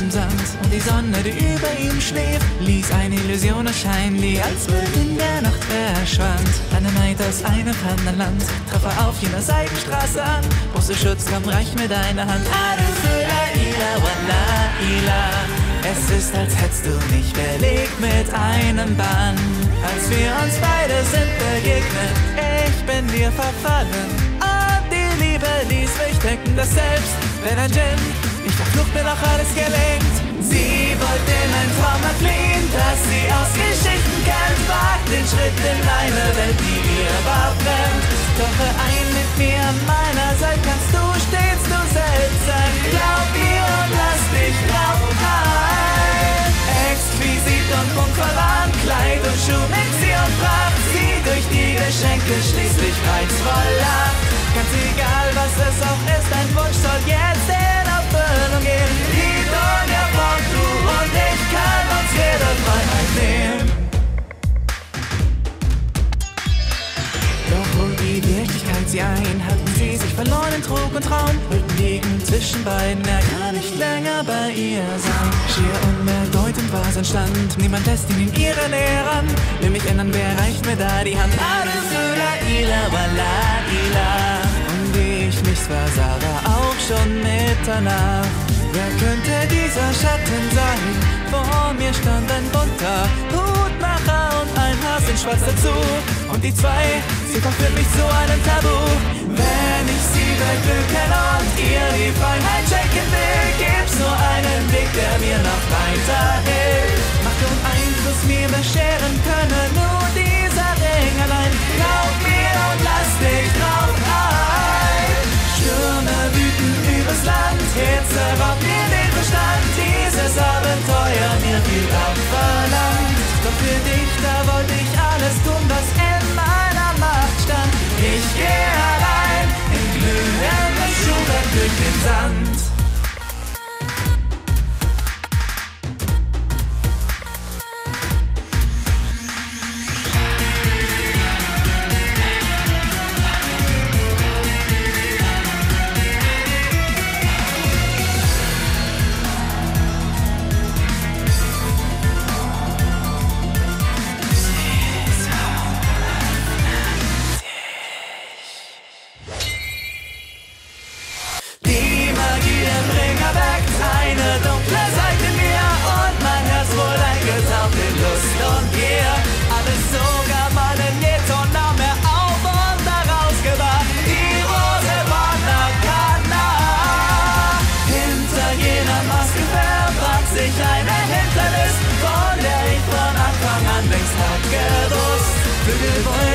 im Sand. Und die Sonne, die über ihm schläft, ließ eine Illusion erscheinen, die als Bild in der Nacht verschwand. Eine Maid aus einem fernen Land traf er auf jener Seitenstraße an. Brauchst du Schutz, komm, reich mir deine Hand. Es ist, als hättest du mich verlegt mit einem Bann. Als wir uns beide sind begegnet, ich bin dir verfallen. Und die Liebe ließ mich denken, dass selbst wenn ein Djinn mich verflucht, mir noch alles gelingt. Sie wollte in ein Traum fliehen, das sie aus Geschichten kennt. Wagt den Schritt in eine Welt, die ihr war fremd. Tauche ein mit mir an meiner Seite, kannst du stets du selbst sein. Glaub ihr und lass dich drauf ein. Exquisit und prunkvoll an Kleid und Schuh, mit sie und Pracht. Sie durch die Geschenke schließlich reizvoll ab. Ganz egal, was es auch ist, dein Wunsch soll jetzt in Erfüllung gehen. Die Donja von du und ich kann uns jede Freiheit nehmen. Doch wo die Wirklichkeit sie ein, hatten sie sich verloren in Trug und Traum. Brücken liegen zwischen beiden, er kann nicht länger bei ihr sein. Schier unbedeutend war sein Stand, niemand lässt ihn in ihre Nähe ran. Will mich ändern, wer reicht mir da die Hand? Und wie ich mich versah, war auch schon Mitternacht. Wer könnte dieser Schatten sein? Vor mir stand ein bunter Hutmacher und ein Haas in Schwarz dazu. Und die zwei, sie verführt mich zu einem Tabu. Wenn ich sie beglücken und ihr die Freiheit schenken will, gibt's nur einen Weg, der mir noch weiterhilft. Macht und Einfluss mir bescheren könne nur dieser Ring allein. Glaub mir und lass dich drauf ein. Stürme wüten übers Land, Hitze raubt mir den Verstand. Dieses Abenteuer mir viel abverlangt. Doch für dich, da wollte ich alles tun, was in meiner Macht stand. Ich geh allein in glühendes Schuhwerk durch den Sand. Vögel wollen